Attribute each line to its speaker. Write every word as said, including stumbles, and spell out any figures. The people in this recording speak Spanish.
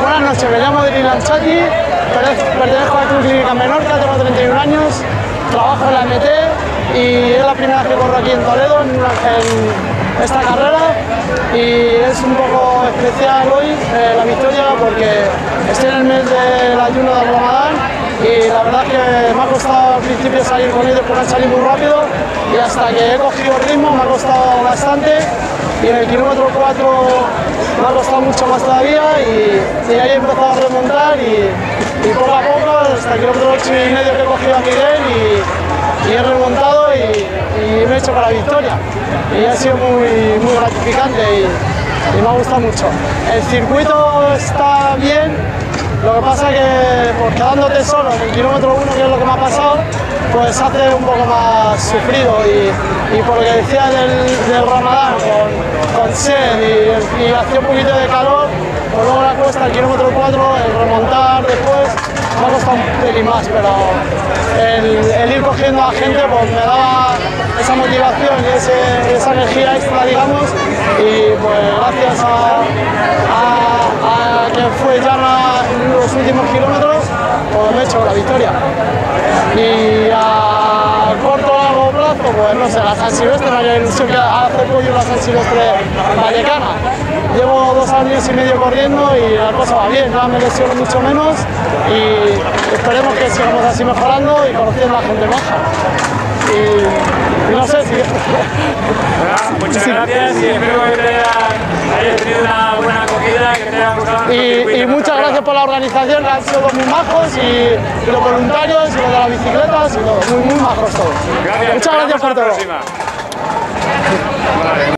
Speaker 1: Buenas noches, me llamo Dylan Chati, pertenezco al Club Clínica Menorca, tengo treinta y un años, trabajo en la M T y es la primera vez que corro aquí en Toledo en, una, en esta carrera y es un poco especial hoy eh, la victoria porque estoy en el mes del ayuno del Ramadán y la verdad es que me ha costado al principio salir con ellos porque han salido muy rápido y hasta que he cogido el ritmo me ha costado bastante y en el kilómetro cuatro me ha costado mucho más todavía y, y ahí he empezado a remontar y, y poco a poco hasta el kilómetro ocho y medio que he cogido a Miguel y, y he remontado y, y me he hecho para la victoria y ha sido muy, muy gratificante y, y me ha gustado mucho. El circuito está bien, lo que pasa es que pues, quedándote solo en el kilómetro uno, que es lo que me ha pasado, pues hace un poco más sufrido y, y por lo que decía del, del Ramadán, con, con sed y, y hacía un poquito de calor, pues luego la cuesta, el kilómetro cuatro, el remontar después, me ha costado un pelín más, pero el, el ir cogiendo a gente pues me daba esa motivación y ese, esa energía extra, digamos, y pues gracias a, a, a que fue Llama en los últimos kilómetros, pues me he hecho la victoria. Y a corto o largo plazo, pues no sé, la San Silvestre me haría ilusión que hace pollo la San Silvestre vallecana. Llevo dos años y medio corriendo y la cosa va bien, ya me lesiono mucho menos y esperemos que sigamos así mejorando y conociendo a la gente maja. Y, y no sé si...
Speaker 2: Bueno, muchas sí. gracias y espero que te hayas tenido una buena acogida, que te haya gustado.
Speaker 1: Y, y muchas gracias por la organización, que han sido muy majos y, y los voluntarios y los de las bicicletas y todo, muy, muy majos todos.
Speaker 2: Gracias.
Speaker 1: Muchas gracias por todo.